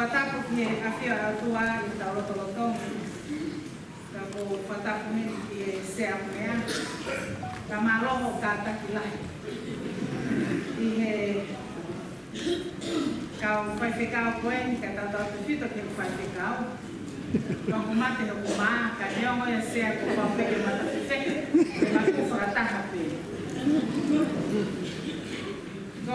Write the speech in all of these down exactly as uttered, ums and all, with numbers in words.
whatapu ki e awhia atua i tau rotolotonga. Ka ko whatapu meni ki e sea mea. Ka maloho ka taki lahi. I he kau whaiwhekau koeni ka tau tau te whito ke whaiwhekau. Ka kumate ho kumaa ka neongo ia sea ko whawheke mata whiwheke. Ke maku whakataha pe. Go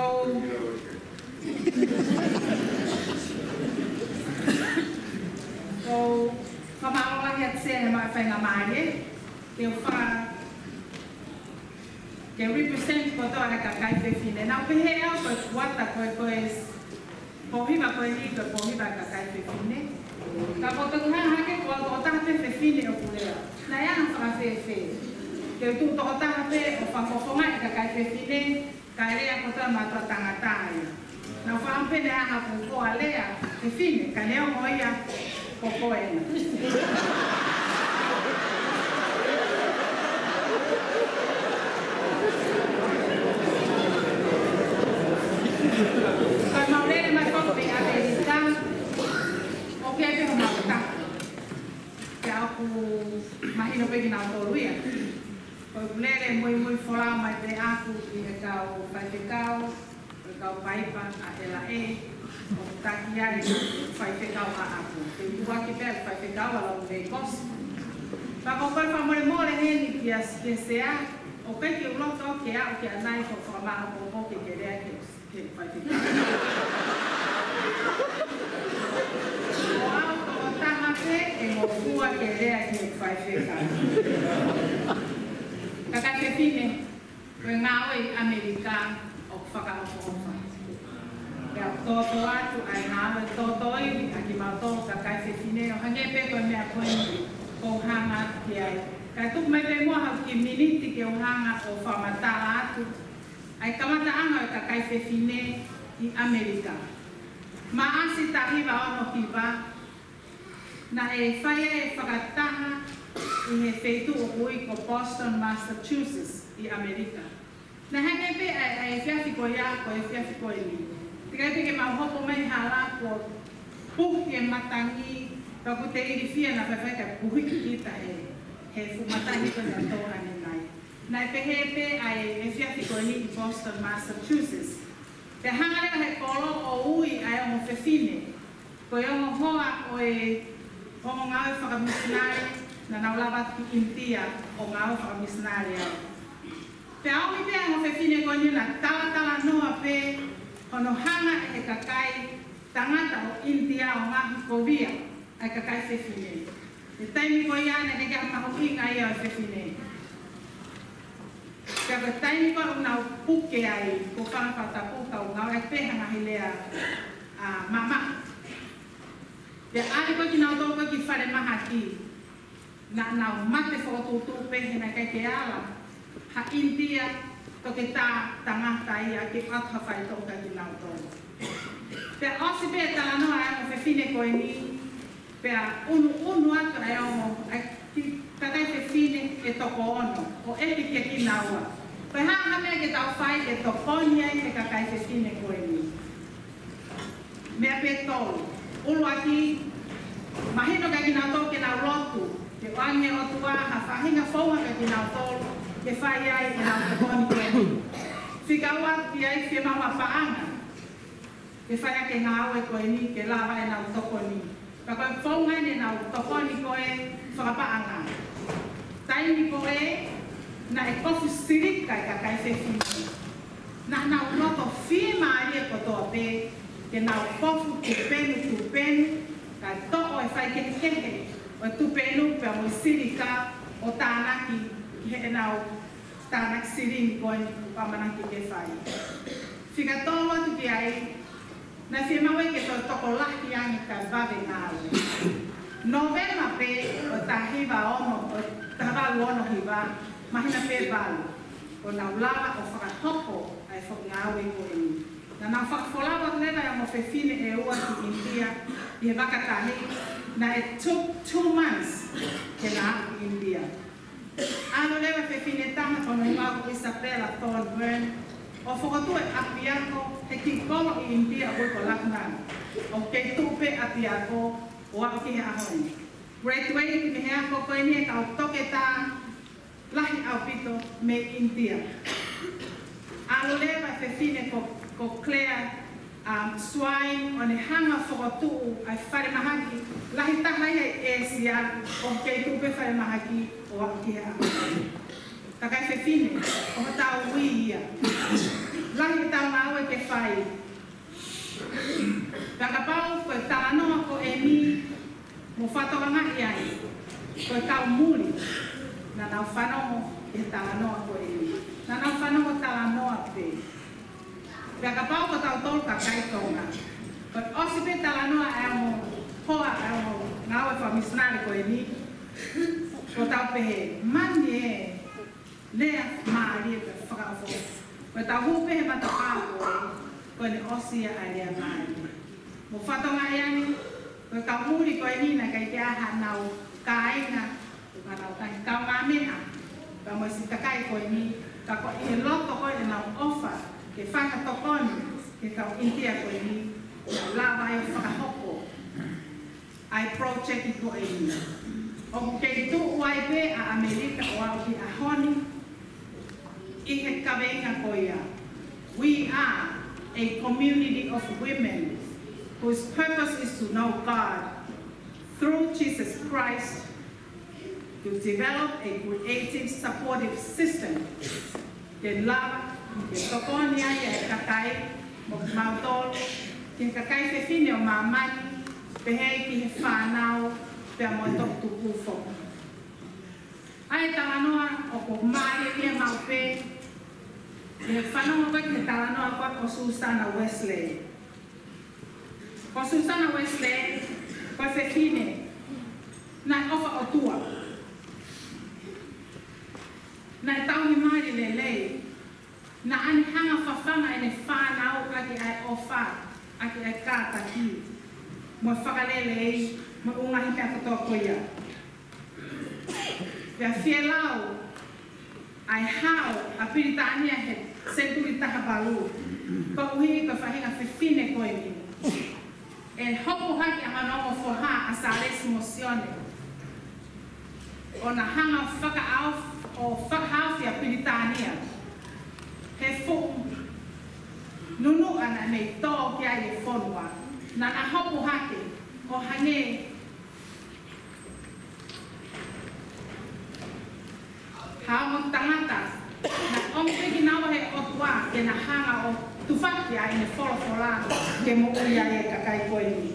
Go whamaola hea tsea he mai whainga maare. Ke wha Ke represent ko toa he ka kai whine. Nau pehe au koe kuata koe koe pohima koe ni koe pohima ka kai whine. Ka koto kuhanga hake koa ko taha pe whine o kulea. Na ia na whaka whe whe. Ke tu to taha pe o whakofonga e ka kai whine. Ka rea ko toa matua tangatai. Na whampe ne aha ko koa lea he whine. Ka neo moia ko koena. Kai maurere mai koko pe Amerika, o ke pe ho mauta. Ke aku mahino pe ki nau toluia. Koi kulere mui mui whola mai te aku i he kau whaitekau, i kau paipa a ela e, o taki ai whaitekau a aku. Te uaki pe whaitekau a lau me kosi. Pako koi whamore mole heni ki a sea, o kai ki uloto ke a o ke anai ko whamaa o ko ke ke rea ke o au ko taha pe e mo kua ke rea ki whaiwhekau. Ka kai te whine, koe ngāo i Amerika o whakaofa-ofa. Pea tōtō atu ai ngāo e tōtō iwi a ki mautō ka kai te whine o hange pe koe mea koe ko hanga ki ai. Kai tuku mai pe mua hau ki miniti ke o hanga o whamata atu. Ai kamata anga e ka kai te whine i Amerika. Ma asi tahiwa ono hiwa, na e whaia e whakataha i he wheitu o ui ko Boston, Massachusetts i Amerika. Na hange pe ai e whiawhi ko ia ko e whiawhi ko e ni. Tikai peke mau hopo mai hala ko puhi e matangi, ka ku te iri whia na whaiwhaika puhi ki kita he, he fumatahi ko na tōhani nai. Nai pehe pe ai e whiawhi ko e ni i Boston, Massachusetts. Te hangareka he kolo o ui ai o mo whewhine, ko e ongo hoa o e ongo ngāwe whakamisinari na naulawa ki India o ngāwe whakamisinari au. Te aomi pe ai o whewhine ko ni na tala tala noa pe hono hanga e he kakai tangata o India o ngāhi Kovia ai kakai whewhine. Te taimi ko iane ne kia mahu inga ia o whewhine. Kia koe taimi koe unau puke ai ko whanawhata puka o ngau e pehanga hi lea mama. Te ari koe ki nau tō koe ki whare maha ki na nau mate whakatūtū pehena kai ke ala. Ha India to ke tā tangata ia ki atha whai tō kai ki nau tō. Te osi pe tala noa e o whewhine koe ni pea unu unu atu ai ongo kakai whewhine e toko ono o epi ke ki naua. Koe hanga mea ke tau whai e tokoni ai e kakai whewhine koe ni. Mea pe tolu, ulu aki mahino kai ki nau tō ke nau lotu, ke wange o tua ha whahinga whaunga kai ki nau tōlu ke whai ai e nau tokoni koe ni. Whikaua ki ai whia maua whaanga, ke whai ake ngā aue koe ni ke lawa e nau tokoni. Ka koe whaunga ne nau tokoni koe whakapaanga. Taimi koe na e kofu sirika i ka kai whewhine. Na nau loto whie maari e kotoa pe, ke nau kofu tupenu tupenu, ka toko e whai kehe kehe, o tupenu pe mo sirika o tānaki he nau tānaki sirini koe ni pamanaki ke whai. Whika tō atu ki ai, na whie mawe ke tō toko laki angi ka wawe ngāwe. Novema pe o tā hiwa ono, o tā walu ono hiwa, mahina pe walu. O nau lawa o whakatoko ai whakangāwe koe ni. Na nau whakafolawa lewa e mo whewhine e ua ki India, i he wakatahi, na it took two months ke nā ki India. Ano lewa whewhine taha tono i wako Isabella Thornburn, O whakatue api ako he ki kolo I India o ko laknana. O kei tupe api ako o ako ki he ahoi. Great way ki me he ako koe ni e kau toke tā lahi au pito me India. Alo lewa te fine ko, ko Claire um, Swine o ne hanga whakatu ai whare mahaki lahi tahai e Asia o kei tupe whare mahaki o ako ki he ahoi. Takai te fine, o ha tau ui ia. Lahi tau ngau e ke whai. Taka pau koe talanoa ko e mi mo whatoa ngai ai. Koe tau muli na nau whanongo e talanoa ko e mi. Na nau whanongo talanoa pe. Taka pau ko tau tolu ka kaitonga. Koe osipe talanoa e mo hoa e mo ngau e whamisnare ko e mi. Ko tau pehe mani e lea maari e whakawho. Koe tau hupe he matapāko e, koe ne osia ai lea maari. Mo whatonga e ani, koe kau muri koe nina kai te aha nau kāinga, ka nau kai kau ngā mea. Ka mo si takai koe ni, ka koe i he loto koe e nau ofa, ke whakatokoni, ke kau intia koe ni, nau lawa e whakahoko. Ai project I koe ni. O kei tu uai pe a Amerika o au ki a honi, I he kawenga koia. We are a community of women whose purpose is to know God through Jesus Christ, to develop a creative, supportive system. Ke lava, ke tokonia, ke kakai, mo mautolo, ke kakai te fine o mamani, pehe ki he whanau, pea mo tok tuku foko. Ai talanoa o ko maari ia maupe, e whanonga koe ke talanoa koe ko Susana Wesley. Ko Susana Wesley, koe whewhine, nai ofa o tua. Nai tau ni maari le lei, na ani hanga whawhanga ene whanau aki ai ofa, aki ai kāta ki. Mo whakalele ei, mo ungahi pia katoa koia. Pea whielau, ai hao a piritania he senturi taha balu. Ko uhi ka whahinga whiwhine koe ni. E hopo haki a manomo foha a sales mosione. O na hanga whakaau o whakahauwhi a piritania. He fu nunu ana nei tō kia i whonua. Na na hopo haki o hange hao tangata na ompe ki nawa he otua ke na hanga o tufaki ai ne folo fola ke mo uia e kakai koe ni.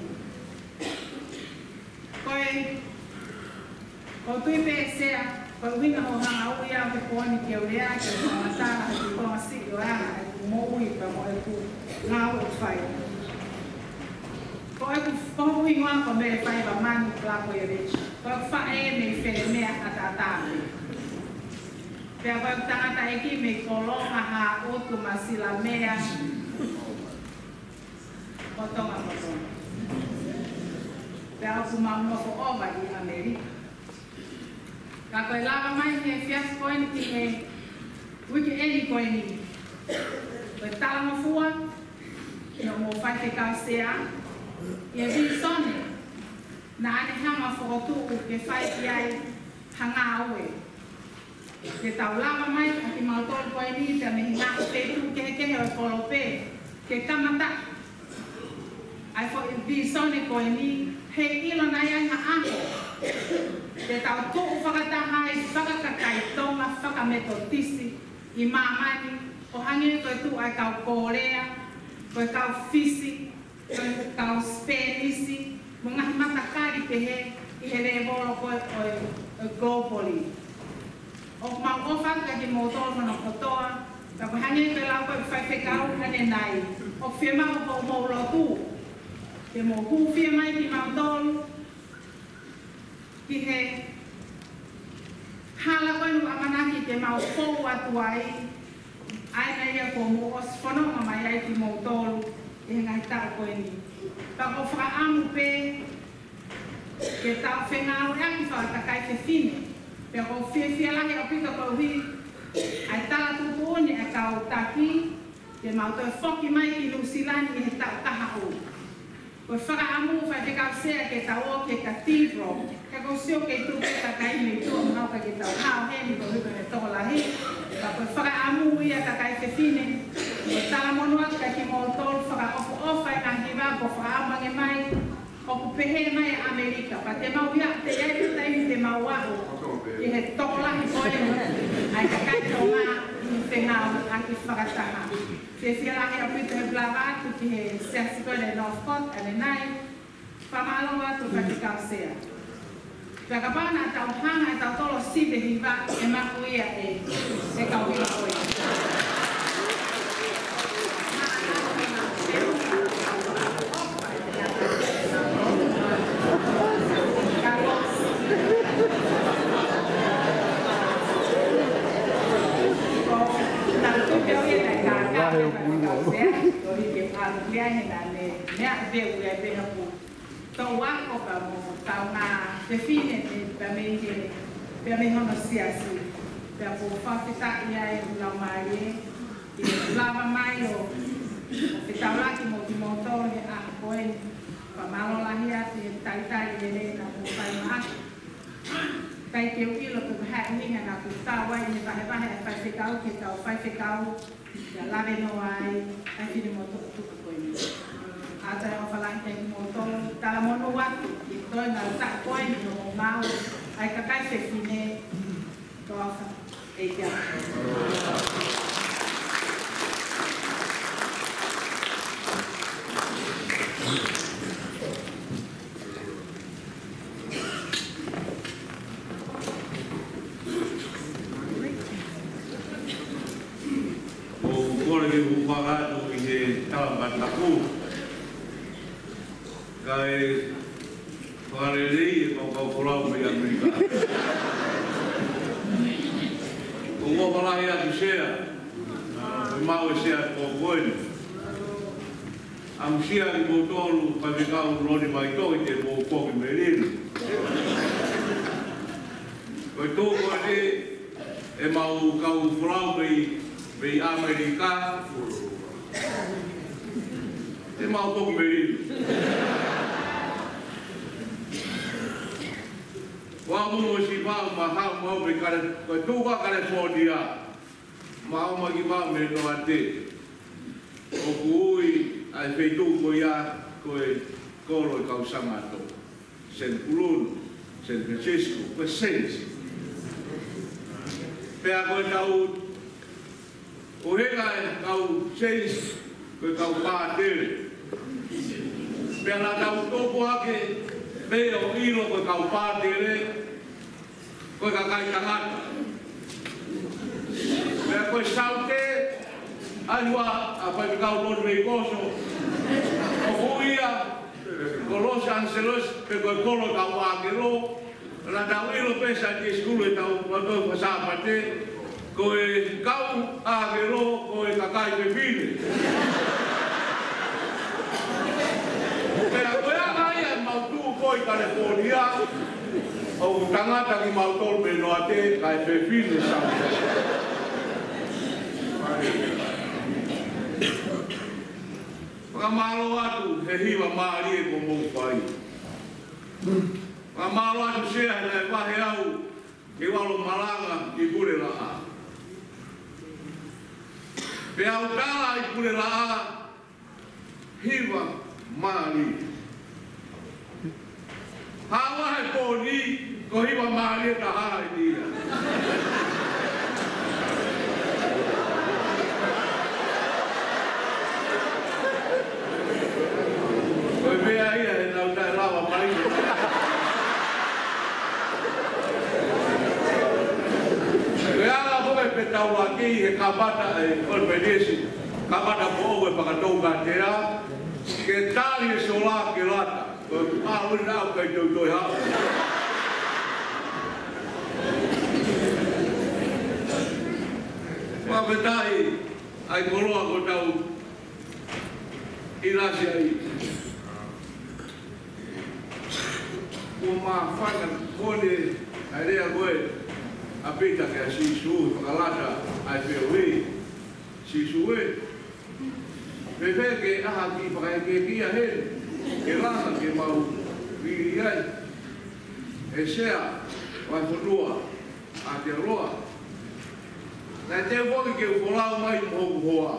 Koe, ko tui pe sea, koe winga ho hanga uia o te koani ke urea ke o matara ke konga si o anga e ku mo ui pa mo e ku ngau e whai. Ko e ku pohu ingoa ko me whai wa manu plako e rechi. Ko e ku whae me whele mea atatame. Pea koe tangata eki me kolonga ha otu masila mea o tonga kotonga. Pea oku maunofo oba I Amerika. Ka koe lava mai he fias koe ni ki he wiki eni koe ni. Koe talama fua, no mo whai te kau sea, I e vi sone, na ane hama whakotu ke whai ki ai hanga aue. Ke tau lava mai a ki mautoro koe ni te me hina o te tu ke ke he o kolope ke kamata. Ai fo I vi sone koe ni he ilo na ia nga aho. Te tau tuu whakatahai, whakakakai tonga, whakametotisi I mamani o hangi koe tu ai kau korea, koe kau fisi, koe kau spenisi, mo ngahi matakari ke he I he revolo koe o globally. O mau ofa ka ki motoro mana kotoa, ka ko hange ke lau koe whai whekau hane nai. O whiemau ho mo lotu, ke mo hu whiemai ki mautoro, ki he hala koe nu amanaki ke mau kou atu ai, ai na ia ko mo os whanonga mai ai ki mautoro, e he ngai tau koe ni. Ka ko whakaamu pe, ke tau whengau ea ki whakatakai te whine, pea ko whia whia lahi o pika ko hui, ai tala tutuoni e kau taki, Ke mau to foki mai ki Lusilani he ta taha o. Ko whaka amu whai te kau sea ke tau o ke cathedral. Ka ko sio ke tu ke ta kai me tu ngau ka ke tau hao he ni ko hipa me toko lahi. Ka ko whaka amu ia ka kai te fine. Ko tala monua ka ki mo tol whaka ofu ofa e kanki wā ko whaka amange mai. Oku pehe mai Amerika. Pa te mau ia te iai te taimi te mau waho. I he toko lahi koe ai ka kai tau ngā i whengau a ki whakataha. Te whialahi a pita he blawa atu ki he seasiko le Northcote ane nai, whamalo atu whatikau sea. Pia ka pāna tau hanga e tau tolo sibe hiwa e maku ia e e kau hila oe. Tau wako ka mo tau na te fine te pe me ke pe me hono siasi pe po whawhita ia e lau mai e lava mai o te tau laki mo ki mo tō he a koe pa malo lahi ati e tai tai e le na po whai maa tai ke uilo ku hea minga na ku tau wai ni wahe wahe e whai whikau ke tau whai whikau ia lave no ai ai fine mo tō tuku koe ni ata e whalangi te mo tō tala mono watu i toi ngā tak koe ni o mau ai ka kai se fine toa e kia. O kore ki upagatu i he talamataku kai whakarerei e kau kau korau me Amerika. Ko ngō walahi atu sea, e mau e sea kō koeni. Am sia i mō tōru whawhikau roni mai tō i te mō koki me riri. Koe tō koe e mau kau korau me Amerika. E mau koki me riri. Wa mo si ba ma ha mo be kare ko tu wa kare California ma o ma ki ba me no ate o kui ai fe tu ko ya ko e kolo ka usamato San Bruno San Francisco ko sensi pe a ko tau o he ga kau sensi ko kau pa tere pe la tau to ko ake pe o ilo ko kau pa tere koe ka kai tangata. Mea koe saute, anua a whai kau loru mei koso, o huia, ko Los Angeles, pe koe kolo tau wākero, na tau ilo pesa ki skulu e tau watoi whasāpate, koe kau ākero, koe ka kai pe pine. Mea koe anga ia mautu koe California, o tangata ki mautol me no ate kai pe fine sa. Ka malo atu he hiwa maari e ko mo pai. Ka malo atu sea na e wahe au ke walo malanga ki kure la a. Pe au tala i kure la a hiwa maari. Hawa he po ni ko hiwa maari ta ha ni. Ko me ai e na ta lava mai. Ya la bo me petau aquí e kabata e olpedesi. Kabata bo e pakatonga tera. Que tal e sola que lata. Ah, we now can do do ha. Wa betai ai koloa ko tau irasi ai. Uma fana kone ai rea goe apita ke si su pakalata ai pewe si suwe Pepe ke aha ki pakai ke kia he. Ke langa ke mau viri ai. E sea, vai whanua, a te roa. Nai te woki ke ukolau mai mohoku hoa.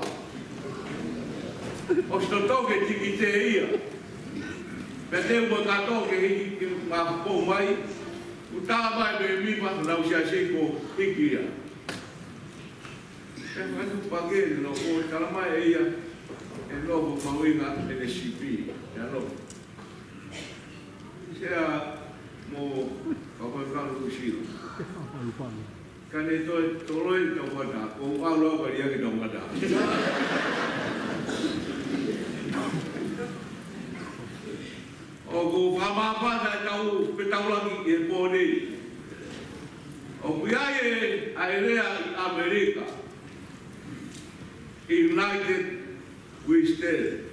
O sto toke tiki te ia. Pe te ua kato ke hiki ki ngā whapou mai. Uta mai me mipa nau sia seiko hiki ia. E whanu pake no o talamai e ia. E noho mauinga e ne C P. E ano. Sea mo kapaikanu kusiro. Kane toi toroi tau wata, ko au lau kari ake tau wata. O ko whamapata tau petaulangi e pōne. O kuiai e aerea i Amerika. United we stand.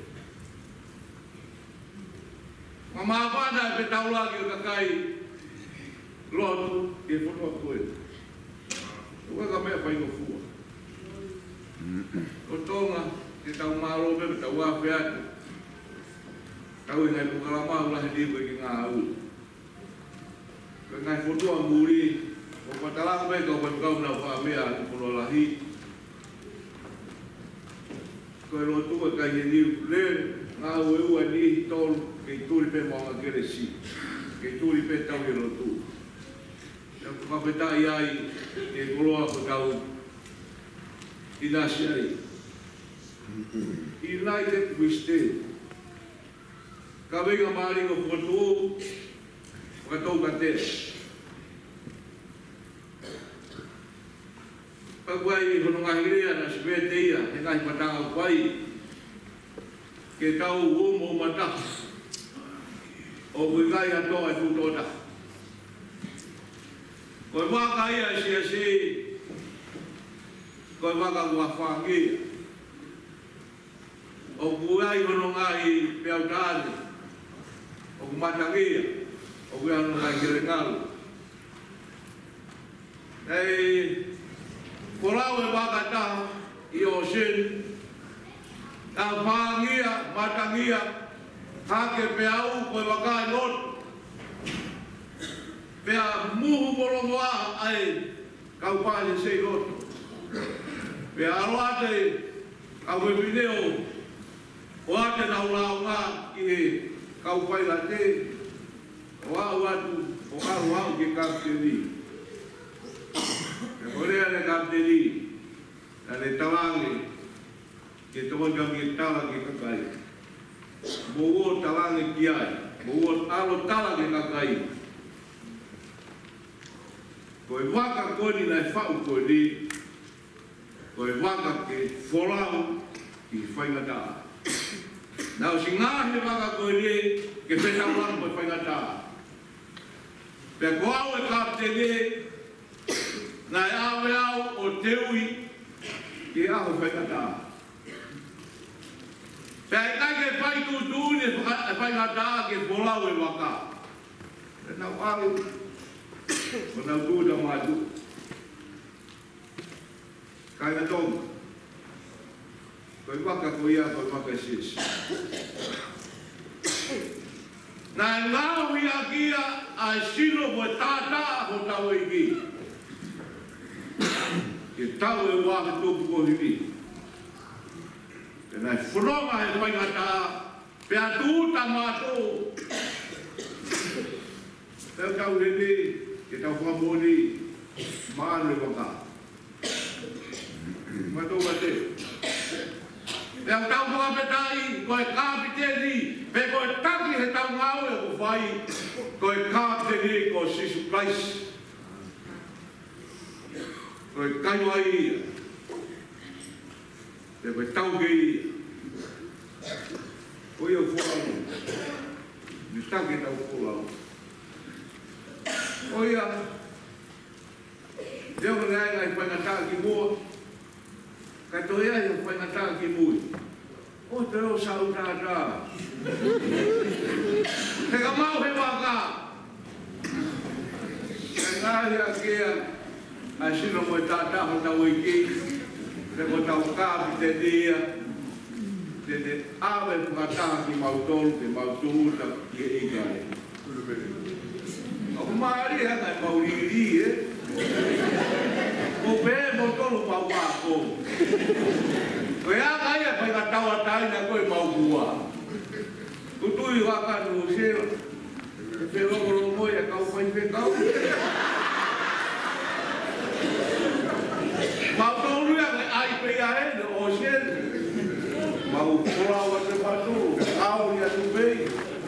Whamapata e petaulangi o kakai lotu e whanua koe. Ua ka mea whai no fua. O tonga, te tau maro me, tau wape atu. Tau i ngai pukalamau lahi liwe ki ngā au. Ka ngai whotua muri, o patalanga me kau patukau na wha mea atu pono lahi. Koe lo tua kai he niu le, ngā au e ua ni tolu, kei turi pe maunga kere si. Kei turi pe tau he lo tua. Kapetai ai e koloa ko tau i nasi ai. United we stand. Ka venga maari ko whatou, whatou ka te. Ka kuai i hono ngahirea na sipe te ia, he ngai patanga kuai. Ke tau umo mata. O kui kai atoa e tutota. Koe waka ia si a si, koe waka kua whangia. O kuai hono ngai peau tāne, o kumatangia, o kuai hono ngai kere ngalu. Nei, korau e waka tā i o sin, tā whangia, matangia, hake peau koe waka e lotu. Pea muhu morongoa ai kau pāne sei roto. Pea aroate kau e video o ate nau lau ngā ki he kau pai la te o au atu o aru au ki kapteri. E korea ne kapteri na ne talange ke toka ki tala ki kakai. Mogo talange ki ai, mogo alo tala ki kakai. Koe waka koni nai whau koe ni, koe waka ke wholau ki whaingata. Nau si ngāhe waka koe ni, ke whetau lau koe whaingata. Pea ko au e kapte ni, nai awe au o teui ki aho whaingata. Pea e kai ke whai tu tūni e whaingata ke wholau e waka. E nau au, ko nau tūta mātu. Kai na tonga. Koe waka ko ia, koe waka sis. Nā ngāo ia kia a sino mo tātā ho tau e ki. Ke tau e wāke tōku ko hiri. Ke nai whanonga e whaingata, pea tūta mātou. Tau tau hiri, ke tau whamoni, maanu e waka. Matou mate. Pea tau whapetai, koe kāpiteri, pe koe taki he tau ngau e ko whai, koe kāpiteri ko Sisu Christ. Koe kainua ia. Pe koe tau ke ia. Koe o whorau. Ni taki tau whorau. Oia, deo ka ngai ngai whaingatā ki mua, kai toi ai whaingatā ki mui. O te o sau tātā. He ka mau he waka. Kai ngāhi a kia, a sino mo e tātā ho tau i ki, te ko tau kāpi te tia, Tene awe pukataha ki mautolu ke mautuuta ki e ikare. O maari haka e mauriri e. Ko pe motolu pa wako. Ko ea kai e pai katawa taina koe maukua. Kutui waka nu seo. Pe rokoro moi e kau pai pe kau. Mautolu ya ke ai pe a e ne o seo. Mau pulau ke batu, kau dia subei.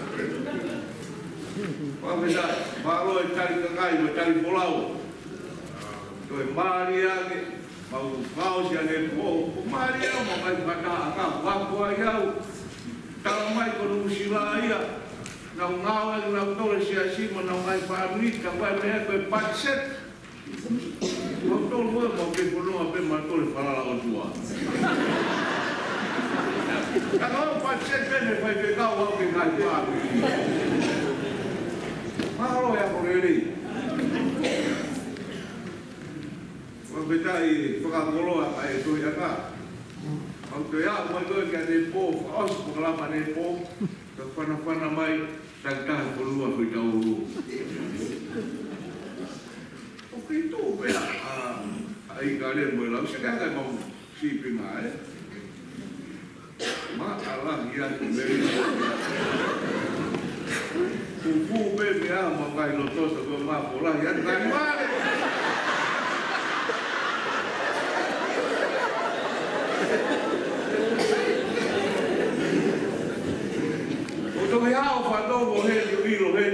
Kau bisa baru cari kekai, cari pulau. Tuh Maria ke, mau kau si ane po, Maria mau main kata akak, waktu ayau. Kalau main kono silaya, nau ngawal nau tole siasi mau main pamit, kapai mereka kau pacet. Waktu lu mau ke kono apa matol para lawan tua. Kalau pasien bene fai pegau ao que ngai pago. Malo ya por ele. Quando betai pagolo ai to ya ka. Quando ya mo to que de po, os por lá mane po, que fana fana mai tangka por lua foi tau. O que tu vea ai gale mo lá, se ka mo si primare. Ma Allah ya kembali. Kuku bebe ah makai lotos atau ma pola ya kan mare. Untuk ya fado boleh jadi boleh.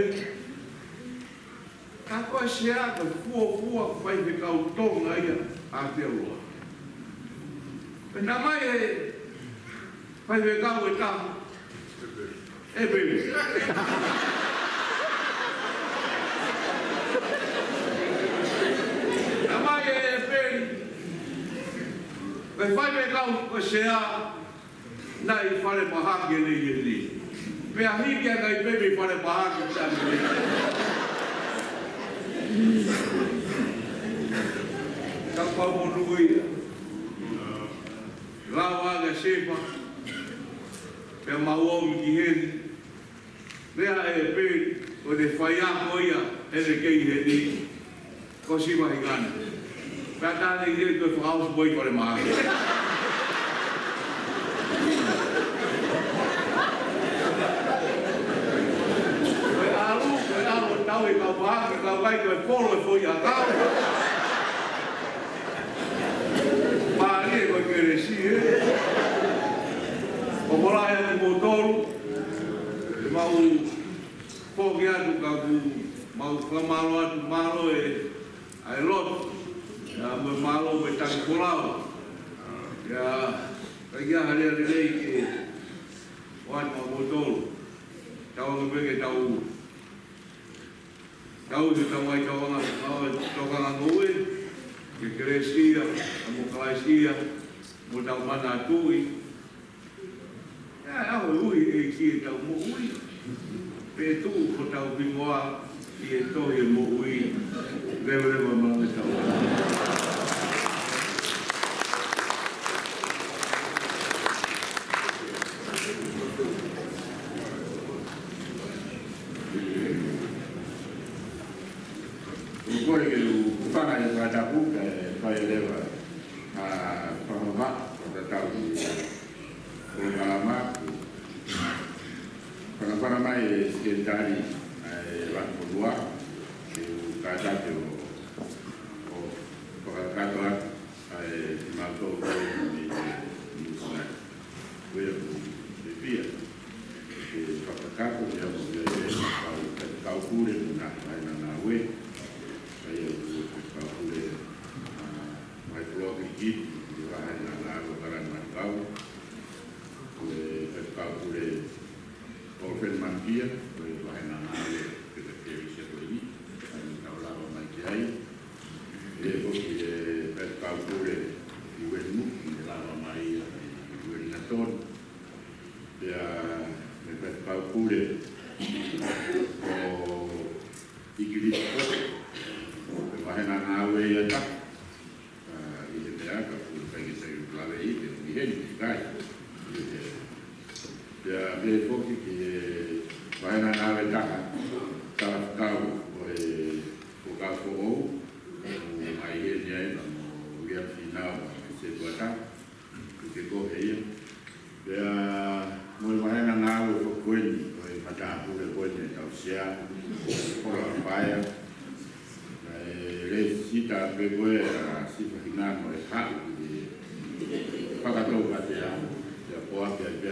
Kako sia ke fu fu fai de kau tong aia atelo. Penamai Pai ve kau e tā. E bebe. Amai e peri. Pai pai ve kau ko sea. Nai fare mahaki e nei e ni. Pea hiki a kai bebe fare mahaki e tani nei. Kau pau mo nuia. Rawa ga sepa. Pe mau mi kiheni. Rea e pe o de whaia koia e le kei he ni. Ko si wahi gana. Pea tāne i re koe whakaos boi kore maa. Koe alu, koe alu tau e kau wahaka, kau kai koe polo e fwoi a kau. Maa ni e koe kere si e. O morai ane motoru, e mau pōki atu ka ku, mau whamaro atu maro e ai loto, ia me maro me tangi korao. Ia, ka ia harea rei ke watu ma motoru, tau anga peke tau tau te tau ai tau anga, tau anga ngoe, ke kere skia, amo kalai skia, mo tau mana atui, ah, ui e ki tau mo ui. Pe tu ko tau bingoa ki e tohi mo ui. Lewa lewa mana tau. Ukore ke u whana e whatapu ka e whae lewa a whamama o ta tau o Malama. Para para mai e skentari e la polua e o casate o o para catoa e mato o ni ni sona. Veo de via e para capo e o de calcule na na na we aí o calcule mai blog aqui e vai na na para na cau e calcule o fermantia, poi vai na nave che perché si è lì, lavorava mai che hai, e poi per calcolo di quel nucleo, lavorava mai di quel natore, e per calcolo di Cristo, che vai na nave e da, e che te ha capito che sei un clave lì, che non mi viene, dai, le foki ki vai na nave taka tala kau o e o kau ko o ai e ni ai no ia final se tuata ke ko e ia mo vai na nave ko koeni o e mata pu le koeni tau sia ko la paia le sita pe koe a sifa hinano e hau pakatou ka te a te poa pe pe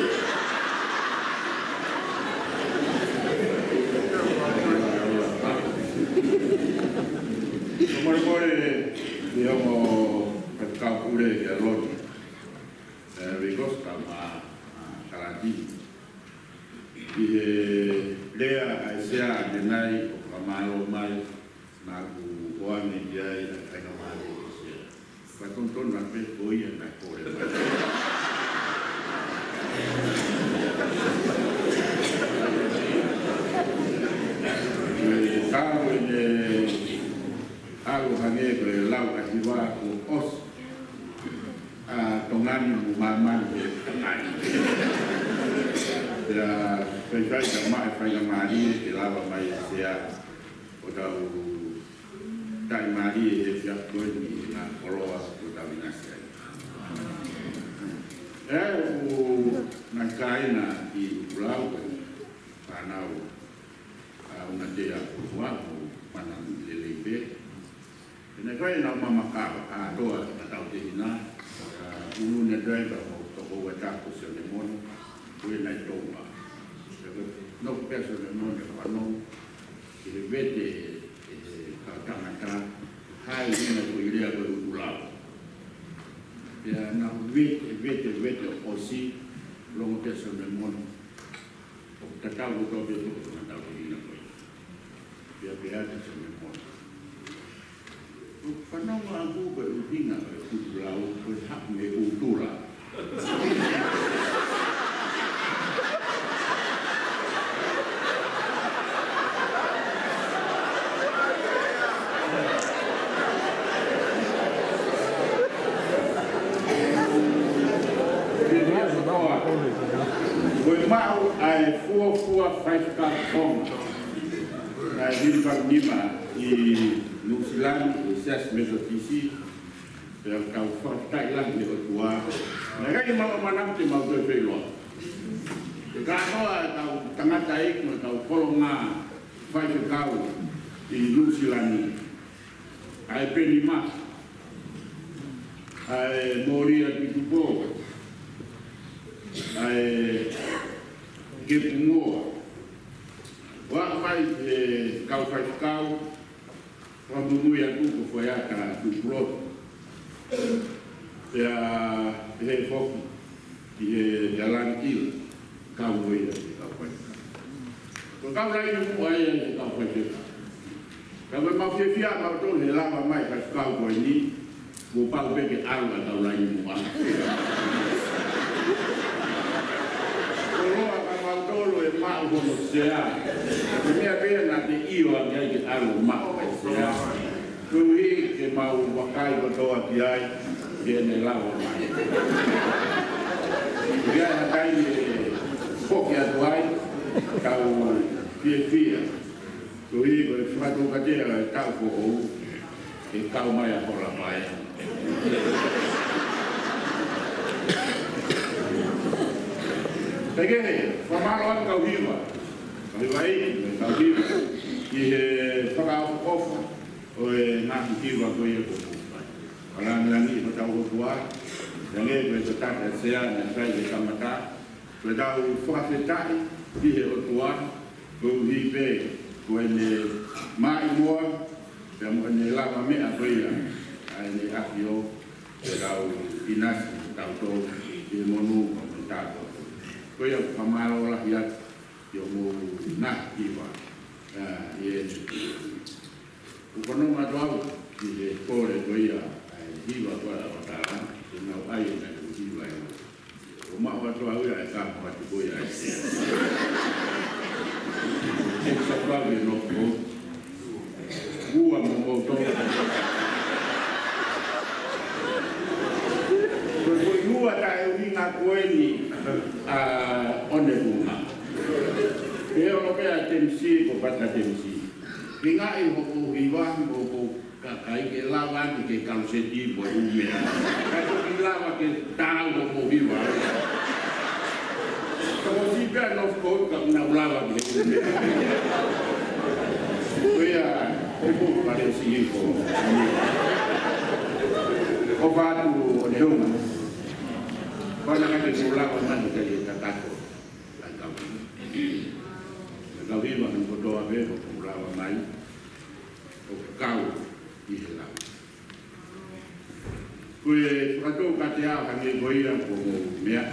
Como poi diciamo per calcole che allora eh ricosta ma carantini e lea a sia di mai o malo mai ma ku oani dia ina kana mali fa tonton na pe poi na kore e caro in algo hane ko lau ka hiwa ko os a tongani mu mama ke nai ya pe kai ka mai fa ya mari ke lava mai sia o da dai mari e fia ko ni na koloa ko da vinasa e o na kaina i lau ka na a una dea ko wa mana le le na kai na mama ka a doa na tau te hina unu na driver mo to ko wata ko se le mon ko na toa no peso le mon ka no ki le vete ka tamata hai na ko ile ko ulao ya na vete vete vete o si lo mo peso le mon o ta ka ko to be na tau te hina ko ya be ha se le mon Whanau a buka utinga e kutulau ko hap me utura. Koe mau ai fua fua whaifka kong. Ai hirika nima i New Zealand, Sias Mesotisi, yang kau fakta hilang di Otua. Mereka yang mau manam ti mau ke Velo. Kalau kau tengah taik, kau kolonga, fai kau di New Zealand. Ai P lima, ai Moria Pitupo, ai Kepungoa. Wah fai kau fai kau. Quando noi a tutto foi a cara do pronto e a e foco e de alanquil cabo ia da coisa o cabo lá no foi da coisa cabo mal se fia mal todo ele lava mais para ficar o ni o pau pegue água da lá no mar o tolo e mau como sea. A minha pena de io a minha que algo mau sea. Kui que mau wakai ko toa ki ai viene lava mai. Ia na kai foki a tuai kau pie pia. Kui ko fato katera kau ko o e kau mai a hola mai. Peguei, formaram lá no Calviva, Calviva aí, Calviva, e pagava o cofre, ou na Calviva que eu ia com o lá no Lani, no Tau Rotuá, Lani, que eu estava a ser, na frente de Camatá, que eu estava o Fafetai, que eu Rotuá, que eu vive com ele mais moa, que eu lava meia feira, aí ele afiou, que eu estava o Inácio, que eu estava o Monu, que eu estava Koe au kamaro la hiat yo mo na kiwa e o kono ma doau ki le kore koe a hiwa koe a watara e nau ai na hiwa e o ma wa toa ua e ka ma tu koe a e se e sa prawe no ko ua mo mo to koe koe ua ta e ui ngā koeni one bunga. E o pe a temsi ko pata temsi. Pinga i ho ko hiwa ko ko kai ke lava ke kalseti bo umea. Kai ko lava ke tau ko hiwa. Ko si pe no ko ka na lava ke umea. Kuya e ko pare si ko. Ko va tu o de uma. Quando a gente lá com mais que ele está cá, então, então viva não pode haver o lava mais o cau e lá. Foi para todo catear a minha goia como minha,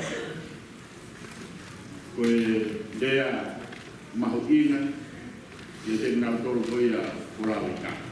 foi dea marroquina e tem na todo goia por lá o cá.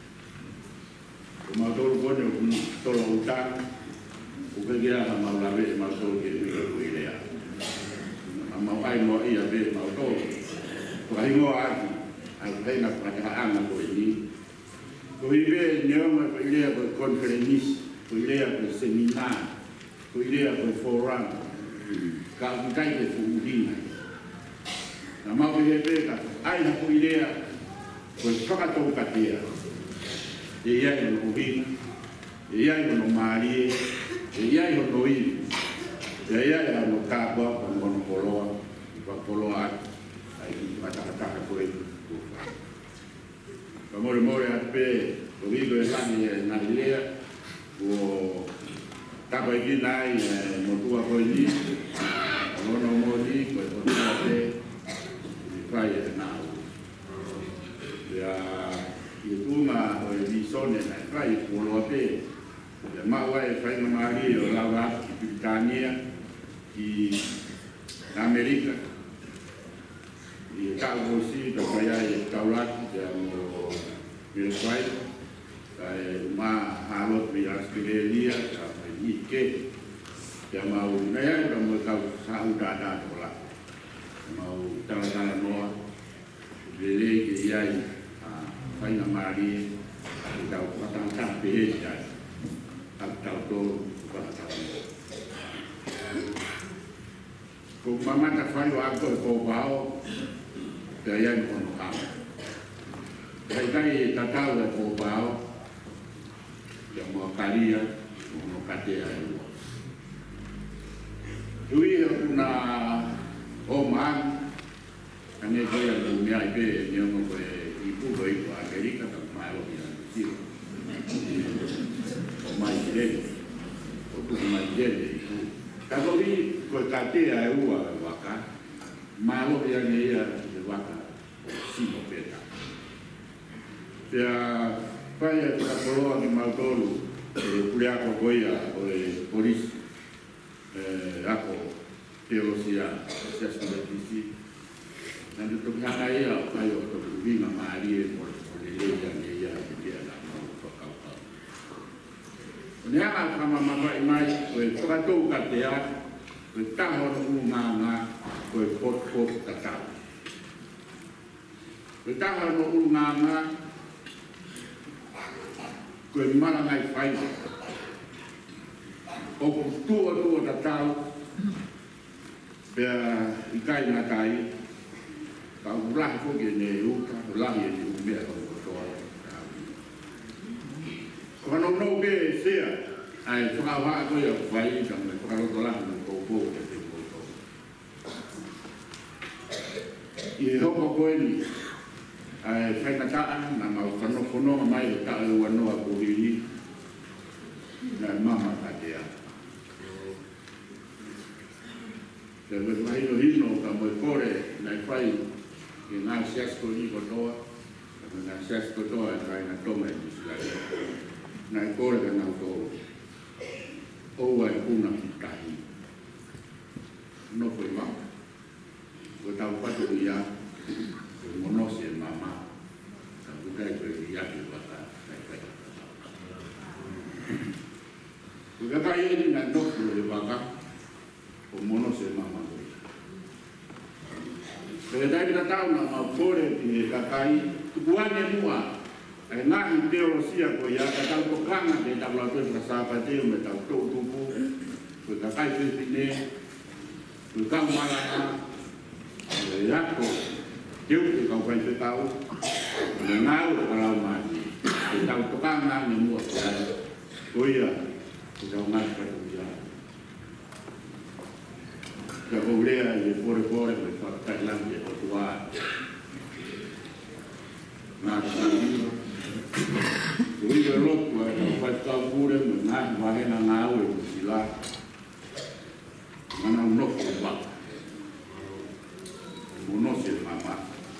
O todo goia com todo o cá. O que era a malave mas o que me cuidea a mau ai mo ia be mau to o ai mo aqui ai vem na para a ko ini ko ibe nyoma ko ile ko conference ko ile ko seminar ko ile ko forum ka kai ke fundina na mau ia be ka ai na ko ile ko toka to katia e ia no vin e ia no mari e ia i hono i, e ia i ano kāpua, pa mono poloa, i pa poloa atu, ai ki matakataka koe kufa. Pa more more atu pe, o vigo e lani e narilea, o tapa i ki nai e motua koe ni, o mono mo ni, koe motua te, i whai e nao. Ia, i tuma o e visone nai whai i poloa pe, e maua e whai na maari o lawa ki Britania, ki Amerika. I e kau hosi, ka whai ai e kauraki, te amo mire whai, ka e ma halot mi Australia, ka whai ike, te mau nei ai, ka mo kau sahu dada to la. Te mau tala tala noa, lele ke iai, whai na maari, ki kau patangta pe he ai. Atau tu pada tahun. Kau mama tak faham aku kau bau, daya kono kau. Kai kai tak tahu kau bau, yang mau kalia, mau katea. Dui aku na oman, ane kau yang dunia ibe, yang mau kau ibu kau ibu Amerika tak malu yang kecil. Mai dele, o tu mai dele. Kalau ni kau kate ai ua waka, malo yang ia de waka, simo peta. Dia pai para polo ni maltolu, kuliah ko goia oleh polis, ako teologia, sia studi. Nanti tu hanga ia, ayo tu vinga mari, oleh yang ia dia nak. Nea a kama mama imai koe whakatou katea, koe taho no unga ngā, koe pot pot tatau. Koe taho no unga ngā, koe marangai whai. O ko tua tua tatau, pia ikai ngā tai, ka urahi koke ne uka, ulahi e te umea o kotoa. Kano no ke sia ai whakawa ko ia whai ka me whakarotola no kōpō ke te kōpō. I hoko koe ni ai whainataa na mau whanofono mai o ta e wanoa kuhiri na mama katea. Te whahino hino ka moe kore na whai i ngā siasko ni kotoa, ngā siasko toa e kai na toma e misilai. Na e kore ka ngau tōro. Oua e puna ki tahi. No koe mau. Koe tau patu i a, koe monosi e mama. Ka kukai koe i a ki waka. Koe kakai e ni na nokuru e waka, ko monosi e mama koe. Koe tai kita tau na mau kore ki e kakai, tukuane mua. Ai ngahi teologia ko ia ka tau tokanga te tau lau tue ka sāpa teo me tau tō tupu ko ka kai pe ne ko ka mala e ako eu ke ka kai pe tau na ngau ka la ma e tau to ka na ni mo ko ia ko ka ngai ka ia ka ko lea e pore pore ko ka kai la ni ko tua na sa ni Ui ke loku e ka whaitau kure me ngahi wahena ngā ue ko si la. Mana unofu e waka. Unofu e mama.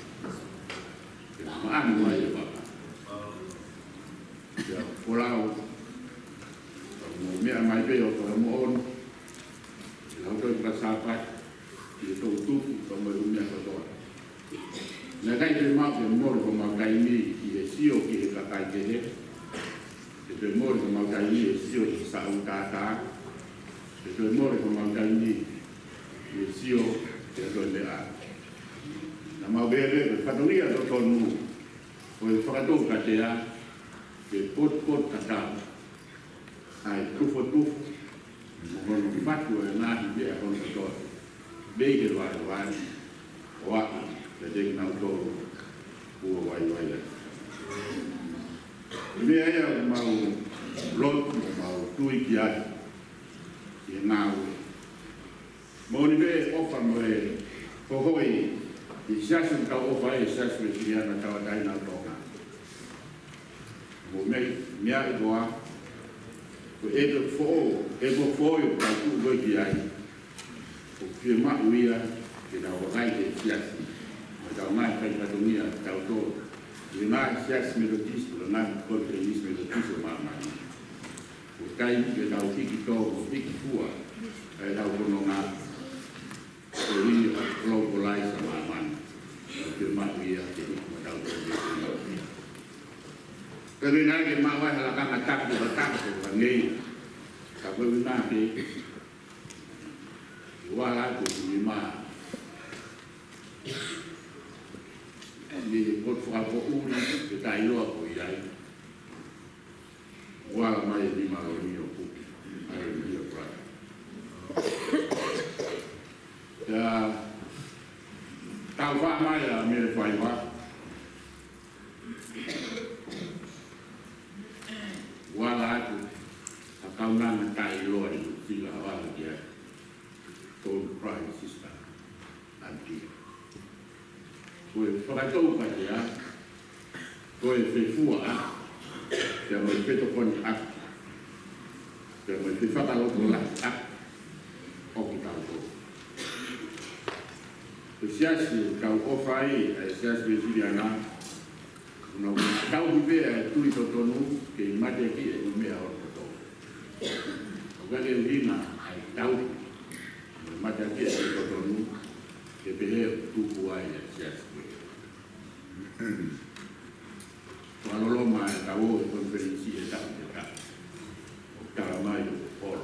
E maani mai e waka. Ia kolau. Mo mea mai peo ka mo ono. E lau toi ka sāpai. I e tau tuku ka mai umea katoa. Nā kai te mau te moro ko mau kai mi ki e sio ki e ka kai te he. Te te moro ko mau kai mi e sio ki sa u tātā. Te te moro ko mau kai mi ki e sio ki e toi le a. Nā mau bere ke whatoria to tonu ko e whakatou ka te a ke pot pot ka tau. Ai tufo tufo. Mo kono ki whatu e ngāhi bea kono ka toi. Bei ke wai wai. O aki. Te te nau tōru ua wai wai le. Mea ea mau lotu, mau tui ki ai, ki e ngā ue. Mōni me ofa mo e whohoi i siasu tau ofa e siasu e ki ana tau atai nau tōka. Mō mei mea e goa, ko e te who'o, e mo who'o tau tu ue ki ai, o pia mau ia ki nau wakai te siasu. Tau mai kai katonia tau tō. I mai sias metodismo, la mai konferenis metodismo ma mai. O kai ke tau tiki tō, o tiki fua, kai tau kono ngā. O rini a globalize ma mai. O ke mai ia ke hikma tau tō. Kari nai ke mai wai hala kanga tapu ha tapu ka ngei. Ka koe wina ke. I wala ko i mai. Ni pot fa po una ke tai loa ko iai. Wala mai di ma o mio pu. Ai mio pra. Ya tau fa mai a me fai wa. Wala ku a kauna na tai loa i sila wala dia. Told prime sister. Anti. Koe whakatou pa te a, koe whewhua a, te a mai peto koni a, te a mai whewhakaloto la a, o ki tau tō. Te siasi kau ofa e, a siasi e siri ana, una kau hivea e tui to tonu, ke i mate ki e umea o to tō. O kake urina ai tau, mate ki e to tonu, ke pehe tuku ai e siasi. Kalau lama tahu konferensi itu tak, kalau mai orang.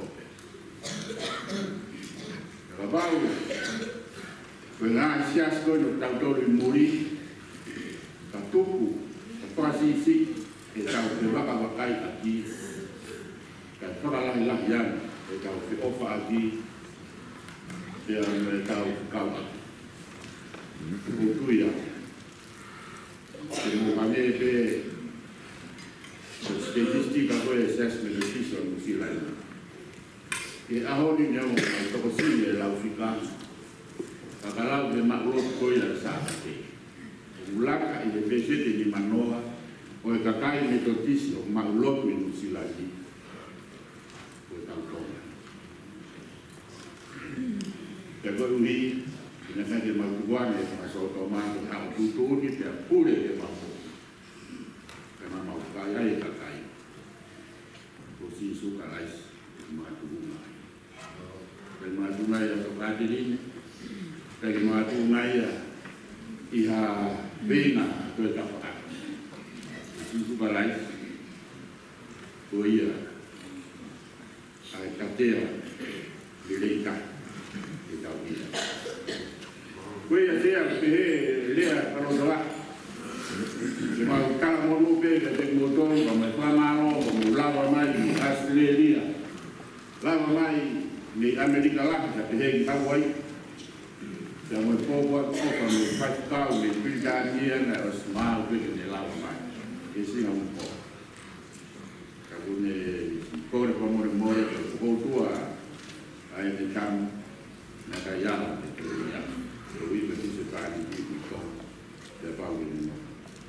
Kalau baru, pengas sias tu tahu tahu muri, katuku, posisi, tahu berapa bakai lagi, dan kalau lah yang tahu ofa lagi, yang tahu kawan, itu ya. Mo kame pe statistica ko assessment decision mo sila ina. E aho ni niya mo to ko sila la ufika. Kakalaw de maklot ko ila sa ate. Ulaka ile besete ni manoa o e kakai metotisio maklot mo sila di. Ko tau to. Pero ui ina kaya maguguan e maso otomato hau tutuni te apure e maso. Kama maukaya e kakai. Kosi suka lais matubunga. Kaya matubunga e atokati rin. Kaya matubunga e iha bena to e kapaka. Kosi suka lais. Koia. Ai katea. Lileika. Kita uia. Koe a tea pehe lea karotoa. Se mau kala monu pe ka te motor, ka mai whamaro, ka mau lawa mai i Australia. Lawa mai ni Amerika laki sa te hei Hawaii. Sa mo popo ko ka mo whakau ni Britania na o smau peke ni lau mai. E singa mo po. Ka kune kore pa more more ko koutua ai te tamu na ka yama te te ia. Ko iwa ti se pāni ki ki ko. Te pau ni mo.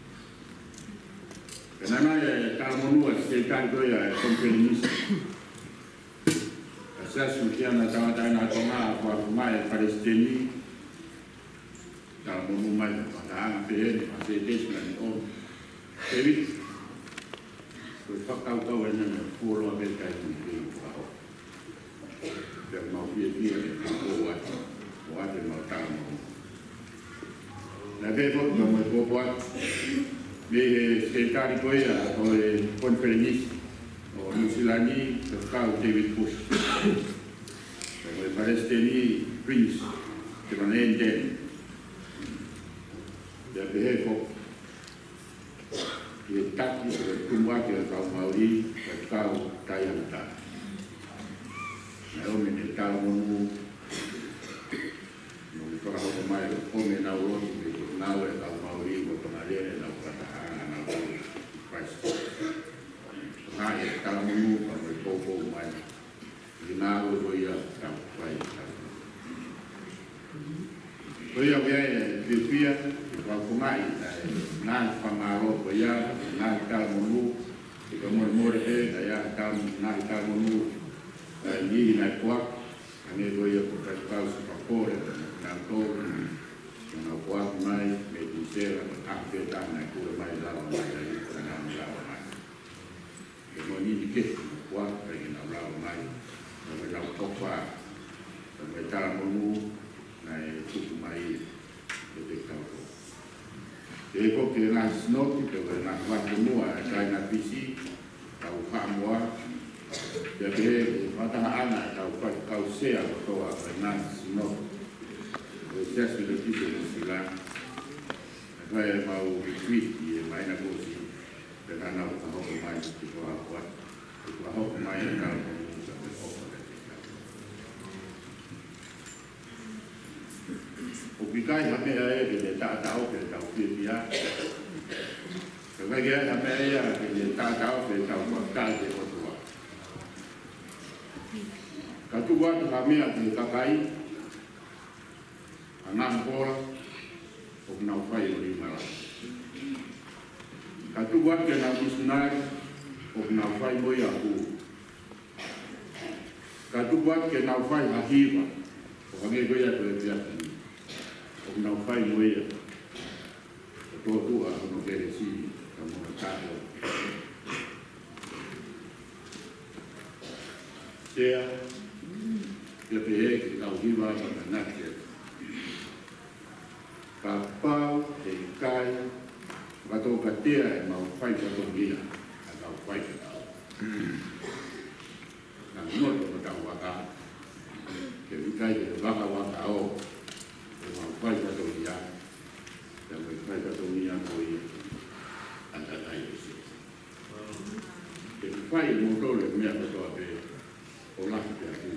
Kenana e tāmonua se kai koia e kompelinisi. Asasu kia na tawata na tonga kwa mai Palestini. Tāmonu mai pataanga pehene pa se tesna ni o. Tewi. Koe whakau kau e nana kuoloa me kai ni ki kwa ho. Pea mau pia pia e kua atu. O ate mau tāmonu. Na vepo ma mai popo atu. Me sekretari koia o e konferenisi o Nusilani te kau David Bush. O e Palestini Prince te manenden. Te apeheko i e taki o e kumwake o kau Maori o kau Taianta. Na ome te tau monu no me kora hoko mai o kome na uroti me nau e kau Maori o tongalere na ukata. Ngai e tāmonu pa mai kōkō mai. I nāo roia tau whai tau. Roia wea e whiwhia, i whakungai, nāi whangaro ko ia, nāi tāmonu, i ka more more e, na ia nāi tāmonu, i nai kuak, ane roia ko kai kau sa whakore, nā tōku, nā kuak mai, me tisera, ake tāna kura mai lawa mai, i nā lawa mai. E mo ni ni ke wa e na lao mai na me lao topa na me tala monu na e tuku mai e te kauko. E ko ke na snoti ke wa na watu mua e kai na pisi tau whaamua e ke e wataha ana tau whai kau sea o toa e na snoti e sesu le kise mo sila e kai e mau retreat e mai na kosi dengan nak tahu pemain itu apa, tahu pemain kalau bisa berapa. Ubikai kami ayah kita tak tahu kita tahu dia. Sebagai kami ayah kita tak tahu kita tahu bakal dia berapa. Ketua kami ada kakai, anak sekolah, orang fai lima lah. Katu buat ke na missionary o na fai mo ya ku. Katu buat ke na fai hahiba o nge go ya ko ya. O na fai mo ya. To tu a no kere si ka mo ta do. Sea ke pe e ki ka hiba ba na ke. Ka pau e kai Kato katea e mau whai kato mia, a tau whai katau. Nā noto ka tau waka, ke wikai ke waka waka o, e mau whai kato mia, e mau whai kato mia koi, a tatai o si. Ke whai mo tole mea kato ape, o laki te aku.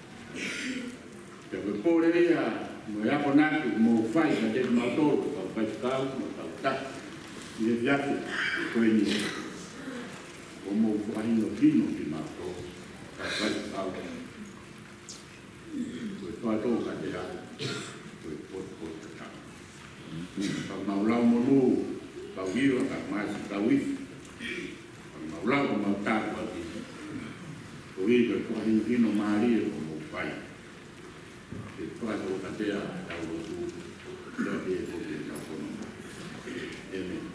Ke me pōre ea, mo e ako naki, mo whai ka te mau tolo, ka whai kau, mo tau taki. Ia viate, koe ni, o mou whahino kino ki mātou, ka whai kau. Koe whātō ka te a, koe pot pot ka tau. Ka maulau monu, kau hiwa, ka maisi kau iwi. Ka maulau ka mau tāku ati. Ko i koe whahino kino maari e ko mou whai. Ke whātō ka te a, tau rotu, kia te e koe ka whono. Amen.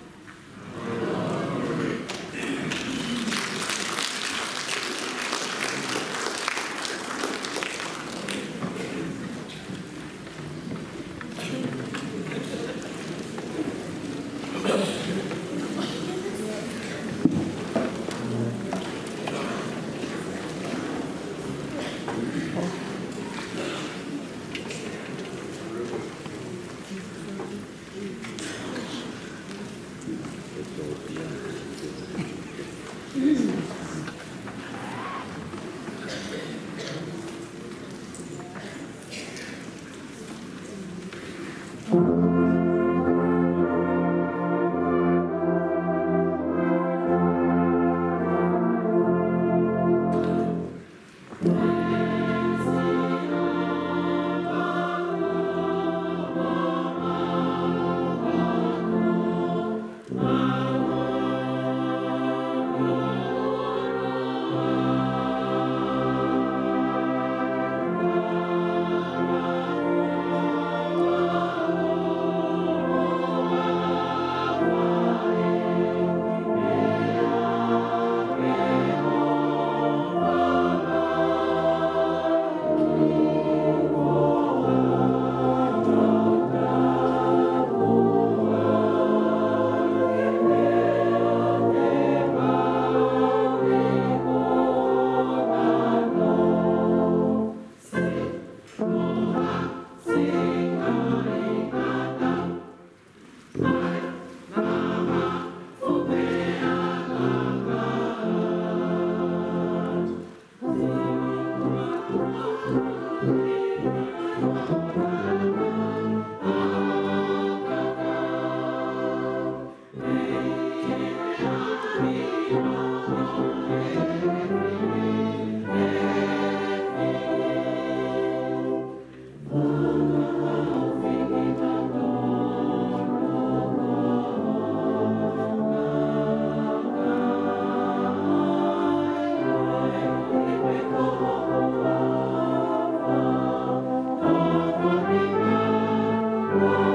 Thank you.